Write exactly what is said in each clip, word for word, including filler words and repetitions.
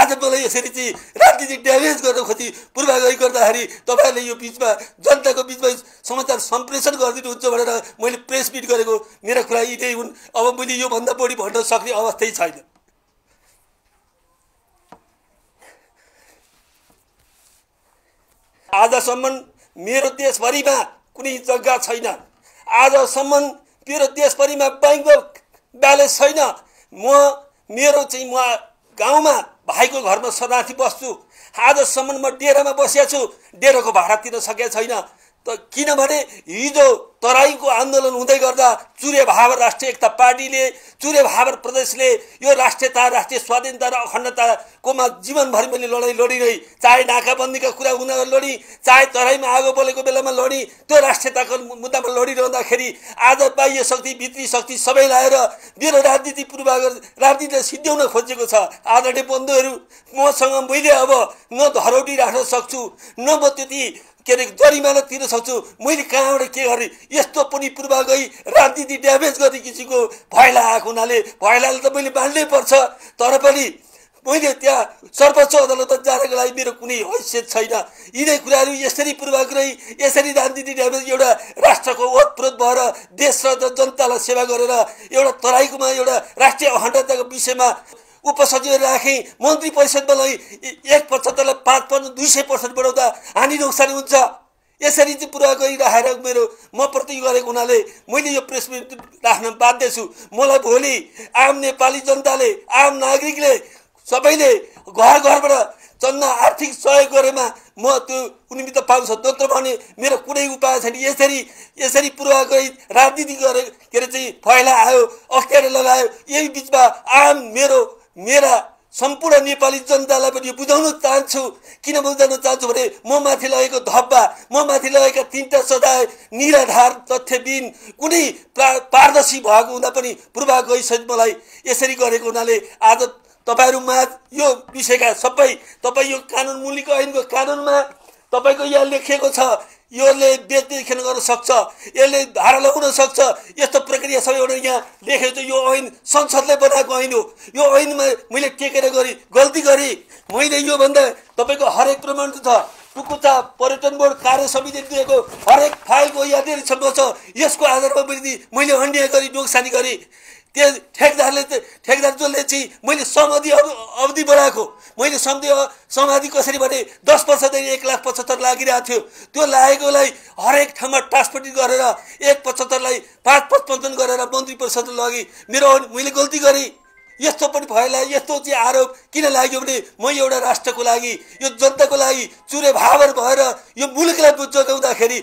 आज मलाई यसरी चाहिँ राजनीति ड्यामेज गर्न खोजी पूर्वाग्रही गर्दाखेरि तपाईँहरूले यो बिचमा जनताको बिचमा समाचार सम्प्रेषण गरिदिनुहुन्छ भनेर मैले प्रेस मिट गरेको मेरा कुरा यी नै हुन्। अब मैले योभन्दा बढी भन्न सक्ने अवस्थै छैन। आजसम्म मेरो देशभरिमा कुनै जग्गा छैन, आजसम्म मेरो देशभरिमा ब्याङ्कको ब्यालेन्स छैन। म मेरो चाहिँ म गाउँमा भाइको घरमा शरणार्थी बस्छु, आजसम्म म डेरामा बसेको छु, डेराको भाडा तिर्न सकेको छैन। त किनभने हिजो तराईको आन्दोलन हुँदै गर्दा चुरे भावर राष्ट्रिय एकता पार्टीले, चुरे भावर प्रदेशले यो राष्ट्रियता, राष्ट्रिय स्वाधीनता र अखण्डताकोमा जीवनभरि मैले लडाइँ लडिरहे, चाहे नाकाबन्दीका कुरा हुँदा लडी, चाहे तराईमा आगो बलेको बेलामा लडी, त्यो राष्ट्रियताको मुद्दामा लडिरहँदाखेरि आज बाह्य शक्ति भित्री शक्ति सबै लाएर मेरो राजनीति पूर्वाग्रह राजनीतिलाई सिद्ध्याउन खोजेको छ। आदरणीय बन्धुहरू, मसँग मैले अब न धरौटी राख्न सक्छु, न म त्यति के अरे जरिमाना तिर्न सक्छु। मैले कहाँबाट के गरेँ? यस्तो पनि पूर्वाग्रही राजनीति ड्यामेज गर्ने किसिमको भयला आएको हुनाले भयलाले त मैले मान्नै पर्छ। तर पनि मैले त्यहाँ सर्वोच्च अदालतमा जानको लागि मेरो कुनै हैसियत छैन। यिनै कुराहरू यसरी पूर्वाग्रही, यसरी राजनीति ड्यामेज एउटा राष्ट्रको ओतप्रोत भएर देश र जनतालाई सेवा गरेर एउटा तराईकोमा एउटा राष्ट्रिय अखण्डताको विषयमा उपसचिव राखेँ, मन्त्री परिषदमा लई एक पचहत्तरलाई पाँच पर्सेन्ट दुई सय पर्सेन्ट बढाउँदा हानि नोक्सानी हुन्छ। यसरी चाहिँ पुरा गरिराखेर मेरो म प्रति गरेको हुनाले मैले यो प्रेस मिट राख्न बाध्य छु। मलाई भोलि आम नेपाली जनताले, आम नागरिकले सबैले घर घरबाट चन्दा आर्थिक सहयोग गरेमा म त्यो उन्मित पाउँछ। नत्र भने मेरो कुनै उपाय छैन। यसरी यसरी पूर्वाग्रही राजनीति गरे के अरे चाहिँ फैला आयो, अख्तियार लगायो। यही बिचमा आम मेरो मेरा सम्पूर्ण नेपाली जनतालाई पनि यो बुझाउन चाहन्छु। किन बुझाउन चाहन्छु भने म माथि लगेको धब्बा, म माथि लगेका तीनटा सजाय निराधार तथ्यबिन कुनै पारदर्शी भएको हुँदा पनि पूर्वाग्रही सहित मलाई यसरी गरेको हुनाले आज तपाईहरुमा यो विषयका सबै तपाई यो कानुन मूल्यको ऐनको कानुनमा तपाईको यहाँ लेखिएको छ। योले बेचबिखन गर्न सक्छ, यसले धारा लगाउन सक्छ। यस्तो प्रक्रिया सबैबाट यहाँ लेखेको छ। यो ऐन संसदले बनाएको ऐन हो। यो ऐनमा मैले टेकेर गरी गल्ती गरी मैले यो भन्दा तपाईको हरेक प्रमाण छ। टुकुचा पर्यटन बोर्ड कार्य समितिले दिएको हरेक फाइलको यादरी सम्म छ। यसको आधारमा मैले मैले अन्याय गरी नोक्सानी गरी त्यो ठेकदारले ठेकदार जसले चाहिँ मैले समाधि अवधि बढाएको, मैले सम्झे समाधि कसरी भने दस वर्षदेखि एक लाख पचहत्तर लागिरहेको थियो। त्यो लागेकोलाई हरेक ठाउँमा ट्रान्सपोर्टिङ गरेर एक पचहत्तरलाई पाँच पचपन्न गरेर मन्त्री परिषद लगी। मेरो मैले गल्ती गरेँ। यस्तो पनि भएला। यस्तो चाहिँ आरोप किन लाग्यो भने म एउटा राष्ट्रको लागि, यो जनताको लागि चुरे भावर भएर यो मुलुकलाई जोगाउँदाखेरि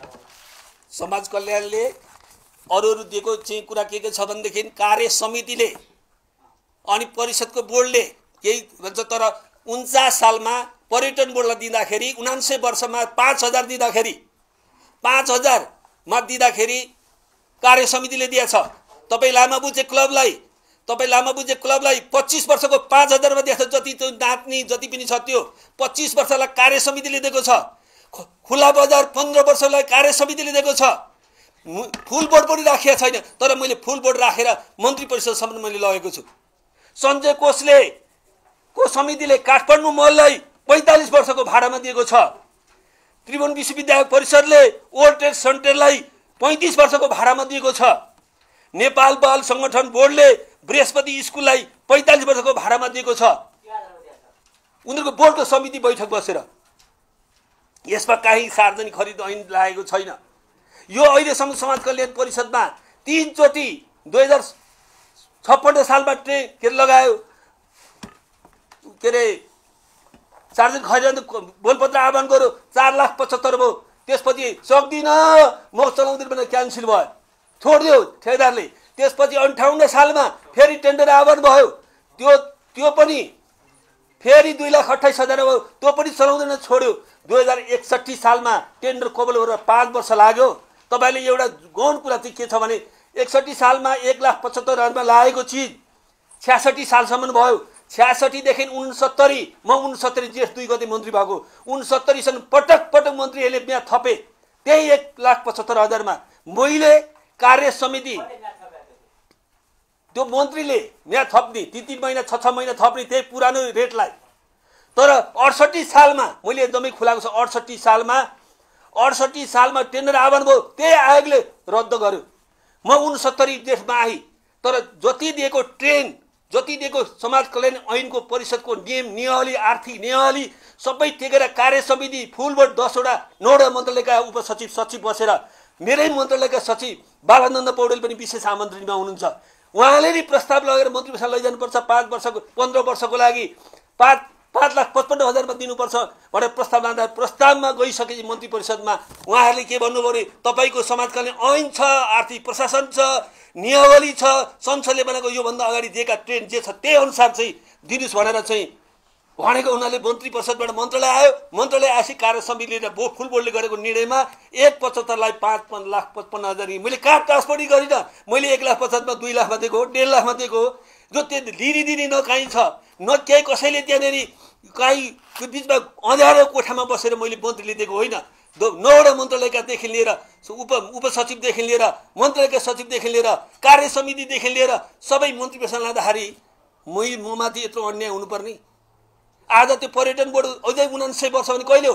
समाज कल्याणले अरू अरू दिएको चाहिँ कुरा के के छ भनेदेखि कार्य समितिले अनि परिषदको बोर्डले केही भन्छ। तर उन्चास सालमा पर्यटन बोर्डलाई दिँदाखेरि उनान्सय वर्षमा पाँच हजार दिँदाखेरि पाँच हजारमा दिँदाखेरि कार्य समितिले दिएछ। तपाईँ लामाबुझे क्लबलाई तपाईँ लामाबुझे क्लबलाई पच्चिस वर्षको पाँच हजारमा दिएछ। जति त्यो नाच्ने जति पनि छ त्यो पच्चिस वर्षलाई कार्य समितिले दिएको छ। खुला बजार पन्ध्र वर्षलाई कार्य समितिले दिएको छ। फुल बोर्ड पनि राखेको छैन। तर मैले फुल बोर्ड राखेर मन्त्री परिषदसम्म मैले लगेको छु। सञ्जय कोषले को समितिले काठमाडौँ महललाई पैँतालिस वर्षको भाडामा दिएको छ। त्रिभुवन विश्वविद्यालय परिषदले वर्ल्ड ट्रेड सेन्टरलाई पैँतिस वर्षको भाडामा दिएको छ। नेपाल बाल संगठन बोर्डले बृहस्पति स्कुललाई पैँतालिस वर्षको भाडामा दिएको छ। उनीहरूको बोर्डको समिति बैठक बसेर यसमा काहीँ सार्वजनिक खरिद ऐन लागेको छैन। यो अहिलेसम्म समाज कल्याण परिषदमा तीनचोटि दुई हजार छप्पन्न सालमा ट्रे के लगायो के अरे सार्वजनिक खरिद बोलपत्र आह्वान गर्यो। चार लाख पचहत्तर भयो। त्यसपछि सक्दिनँ म चलाउँदिनँ भनेर क्यान्सल भयो, छोडिदियो ठेकेदारले। त्यसपछि अन्ठाउन्न सालमा फेरि टेन्डर आह्वान भयो। त्यो त्यो पनि फेरि दुई लाख अठाइस हजार भयो। त्यो पनि चलाउँदैन, छोड्यो। दुई हजार एकसट्ठी सालमा टेन्डर कबल गरेर पाँच वर्ष लाग्यो। तपाईले एउटा गौण कुरा चाहिँ के छ भने एकसट्ठी सालमा एक लाख पचहत्तर हजारमा लागेको चिज छ्यासठी सालसम्म भयो। छ्यासठीदेखि उनसत्तरी म उनसत्तरी जेठ दुई गते मन्त्री भएको उनसत्तरीसम्म पटक पटक मन्त्रीहरूले म्याद थपे त्यही एक लाख पचहत्तर हजारमा। मैले कार्य समिति त्यो मन्त्रीले म्याद थप्ने तीन तीन महिना छ छ महिना थप्ने त्यही पुरानो रेटलाई तर अडसट्ठी सालमा मैले एकदमै खुलाएको छ, अडसट्ठी सालमा अडसट्ठी सालमा टेन्डर आह्वान भयो, त्यही आयोगले रद्द गर्यो। म उनसत्तरी देशमा आएँ, तर जति दिएको ट्रेन, जति दिएको समाज कल्याण ऐनको परिषदको नियम नियमावली, आर्थिक नियमावली सबै टेकेर कार्य समिति फुलबोर्ड दसवटा नौवटा मन्त्रालयका उपसचिव सचिव बसेर मेरै मन्त्रालयका सचिव बालानन्द पौडेल पनि विशेष आमन्त्रणमा हुनुहुन्छ। उहाँले नि प्रस्ताव लगेर मन्त्री परिषद लैजानुपर्छ, पाँच वर्षको पन्ध्र वर्षको लागि पाँच पाँच लाख पचपन्न हजारमा दिनुपर्छ भनेर प्रस्ताव लाँदा प्रस्तावमा गइसकेपछि मन्त्री परिषदमा उहाँहरूले के भन्नुभयो भने तपाईँको समाज कल्याण ऐन छ, आर्थिक प्रशासन छ, नियमावली छ, संसदले बनाएको योभन्दा अगाडि दिएका ट्रेन जे छ त्यही अनुसार चाहिँ दिनुहोस् भनेर चाहिँ भनेको उनीहरूले मन्त्री परिषदबाट मन्त्रालय आयो। मन्त्रालय आएपछि कार्य समितिले बो फुल बोर्डले गरेको निर्णयमा एक पचहत्तरलाई पाँच पाँच लाख पचपन्न हजार मैले कार्ड ट्रान्सफर गरिनँ। मैले एक लाख पचासमा दुई लाखमा दिएको हो, डेढ लाखमा दिएको हो। जो त्यो लिरी दिने न काहीँ छ न केही, कसैले त्यहाँनिर काहीँको बिचमा अँध्यारो कोठामा बसेर मैले मन्त्रीले दिएको होइन। नौवटा मन्त्रालयकादेखि लिएर उप उपसचिवदेखि लिएर मन्त्रालयका सचिवदेखि लिएर कार्य समितिदेखि लिएर सबै मन्त्री परिषद लाँदाखेरि मै ममाथि यत्रो अन्याय हुनुपर्ने। आज त्यो पर्यटन बोर्ड अझै उनान्सय वर्ष भने कहिले हो?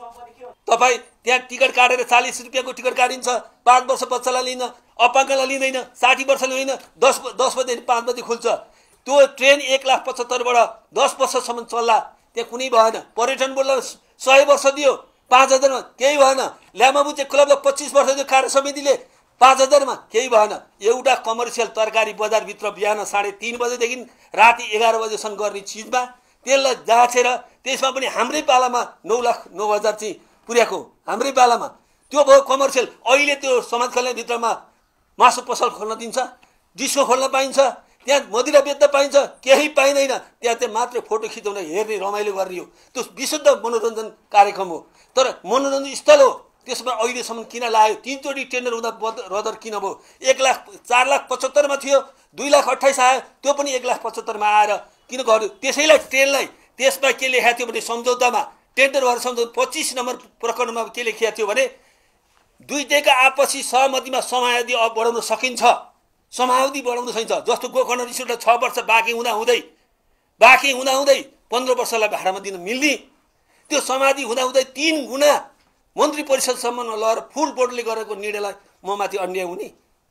तपाईँ त्यहाँ टिकट काटेर चालिस रुपियाँको टिकट काटिन्छ, पाँच वर्ष बच्चालाई लिन, अपाङ्गलाई लिँदैन, साठी वर्षले होइन, दस दस बजेदेखि पाँच बजी खुल्छ। त्यो ट्रेन एक लाख पचहत्तरबाट दस वर्षसम्म चल्ला, त्यहाँ कुनै भएन। पर्यटन बोर्डलाई सय वर्ष दियो पाँच हजारमा, केही भएन। ल्यामाबुचे क्लबलाई पच्चिस वर्ष दियो कार्य समितिले, पाँच हजारमा केही भएन। एउटा कमर्सियल तरकारी बजारभित्र बिहान साढे तिन बजेदेखि राति एघार बजेसम्म गर्ने चिजमा त्यसलाई जाँचेर त्यसमा पनि हाम्रै पालामा नौ लाख नौ हजार चाहिँ पुर्याएको, हाम्रै पालामा त्यो भयो कमर्सियल। अहिले त्यो समाज कल्याणभित्रमा मासु पसल खोल्न दिन्छ, डिस्को खोल्न पाइन्छ, त्यहाँ मदिरा बेच्न पाइन्छ, केही पाइँदैन। त्यहाँ चाहिँ मात्र फोटो खिचाउन हेर्ने रमाइलो गर्ने हो, त्यो विशुद्ध मनोरञ्जन कार्यक्रम हो। तर मनोरञ्जन स्थल हो, त्यसमा अहिलेसम्म किन लाग्यो? तिनचोटि टेन्डर हुँदा रद्द किन भयो? एक लाख चार लाख पचहत्तरमा थियो, दुई लाख अट्ठाइस आयो, त्यो पनि एक लाख पचहत्तरमा आएर किन गर्यो? त्यसैलाई ट्रेनलाई त्यसमा के लेखेको थियो भने सम्झौतामा टेन्डर भएर सम्झौता पच्चिस नम्बर प्रकरणमा के लेखिएको थियो भने दुईटैका आपसी सहमतिमा समयावधि बढाउन सकिन्छ, समयावधि बढाउन सकिन्छ। जस्तो गोकर्ण रिसोर्टलाई छ वर्ष बाँकी हुँदा हुँदै बाँकी हुँदा हुँदै पन्ध्र वर्षलाई भाडामा दिन मिल्ने, त्यो समाधि हुँदा हुँदै तीन गुणा मन्त्री परिषदसम्म लगेर फुल बोर्डले गरेको निर्णयलाई म माथि अन्याय हुने?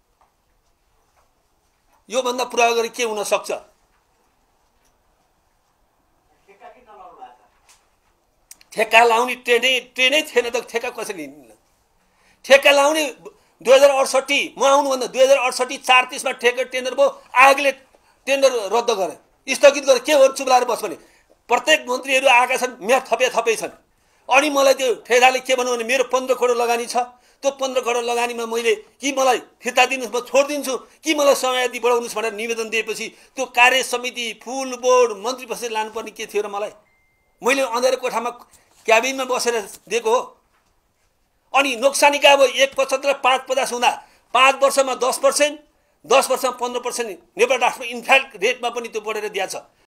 योभन्दा पुरा गरी के हुन सक्छ? ठेक्का लाउने ट्रेनै ट्रेनै थिएन त ठेक्का कसरी हिँड्नु? ठेक्का लाउने दुई हजार अडसट्ठी म आउनुभन्दा दुई हजार अडसट्ठी चार तिसमा ठेक्का टेन्डर भयो, आयोगले टेन्डर रद्द गरे, स्थगित गरे। के हो चुप लागेर बस भने प्रत्येक मन्त्रीहरू आएका छन्, म्याथ थपे थपै छन्। अनि मलाई त्यो ठेदाले के भन्नु भने मेरो पन्ध्र करोड लगानी छ, त्यो पन्ध्र करोड लगानीमा मैले कि मलाई फिर्ता दिनुहोस्, म छोडिदिन्छु कि मलाई समयावधि बढाउनुहोस् भनेर निवेदन दिएपछि त्यो कार्य समिति फुल बोर्ड मन्त्री परिषद लानुपर्ने के थियो र मलाई? मैले अँध्यारो कोठामा क्याबिनमा बसेर दिएको हो। अनि नोक्सानीका अब एक पचहत्तर पाँच पचास हुँदा पाँच वर्षमा दस पर्सेन्ट दस वर्षमा पन्ध्र पर्सेन्ट नेपाल राष्ट्रमा इन्फ्याक्ट रेटमा पनि त्यो बढेर दिएको छ।